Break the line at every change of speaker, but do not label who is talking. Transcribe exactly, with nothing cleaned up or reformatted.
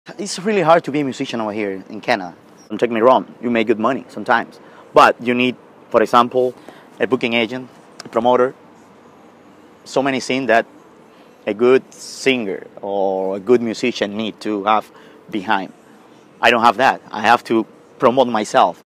It's really hard to be a musician over here in Canada. Don't take me wrong, you make good money sometimes. But you need, for example, a booking agent, a promoter. So many things that a good singer or a good musician need to have behind. I don't have that. I have to promote myself.